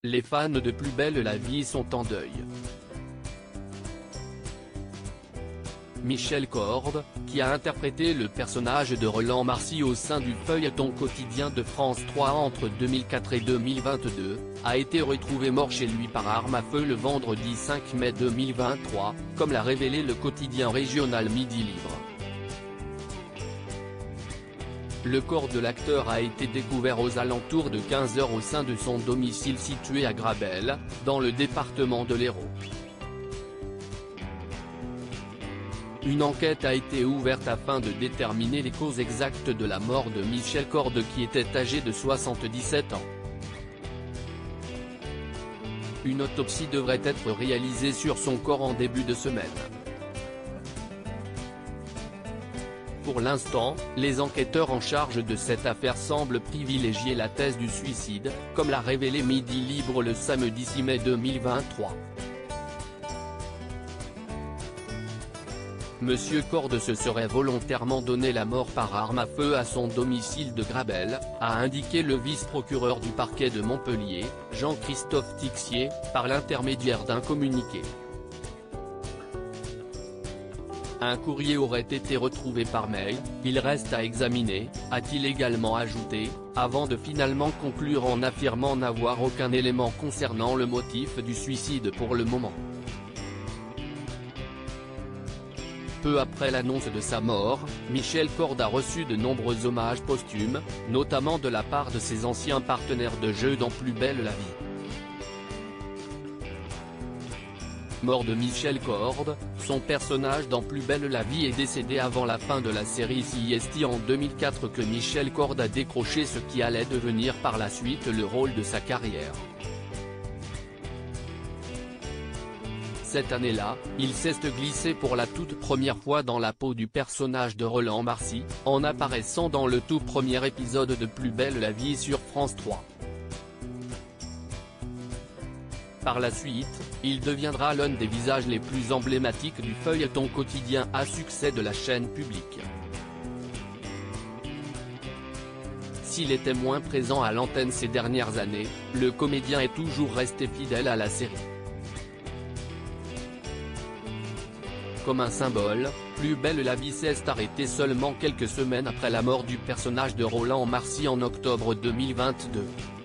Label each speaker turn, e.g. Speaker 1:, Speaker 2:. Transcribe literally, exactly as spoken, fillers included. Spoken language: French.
Speaker 1: les fans de Plus belle la vie sont en deuil. Michel Corde, qui a interprété le personnage de Roland Marcy au sein du feuilleton quotidien de France trois entre deux mille quatre et deux mille vingt-deux, a été retrouvé mort chez lui par arme à feu le vendredi cinq mai deux mille vingt-trois, comme l'a révélé le quotidien régional Midi Libre. Le corps de l'acteur a été découvert aux alentours de quinze heures au sein de son domicile situé à Grabel, dans le département de l'Hérault. Une enquête a été ouverte afin de déterminer les causes exactes de la mort de Michel Corde qui était âgé de soixante-dix-sept ans. Une autopsie devrait être réalisée sur son corps en début de semaine. Pour l'instant, les enquêteurs en charge de cette affaire semblent privilégier la thèse du suicide, comme l'a révélé Midi Libre le samedi six mai deux mille vingt-trois. Monsieur Corde se serait volontairement donné la mort par arme à feu à son domicile de Grabel, a indiqué le vice-procureur du parquet de Montpellier, Jean-Christophe Tixier, par l'intermédiaire d'un communiqué. Un courrier aurait été retrouvé par mail, il reste à examiner, a-t-il également ajouté, avant de finalement conclure en affirmant n'avoir aucun élément concernant le motif du suicide pour le moment. Peu après l'annonce de sa mort, Michel Corde a reçu de nombreux hommages posthumes, notamment de la part de ses anciens partenaires de jeu dans Plus belle la vie. Mort de Michel Corde, son personnage dans Plus belle la vie est décédé avant la fin de la série. C'est en deux mille quatre que Michel Corde a décroché ce qui allait devenir par la suite le rôle de sa carrière. Cette année-là, il s'est glissé pour la toute première fois dans la peau du personnage de Roland Marcy, en apparaissant dans le tout premier épisode de Plus belle la vie sur France trois. Par la suite, il deviendra l'un des visages les plus emblématiques du feuilleton quotidien à succès de la chaîne publique. S'il était moins présent à l'antenne ces dernières années, le comédien est toujours resté fidèle à la série. Comme un symbole, Plus belle la vie s'est arrêté seulement quelques semaines après la mort du personnage de Roland Marcy en octobre deux mille vingt-deux.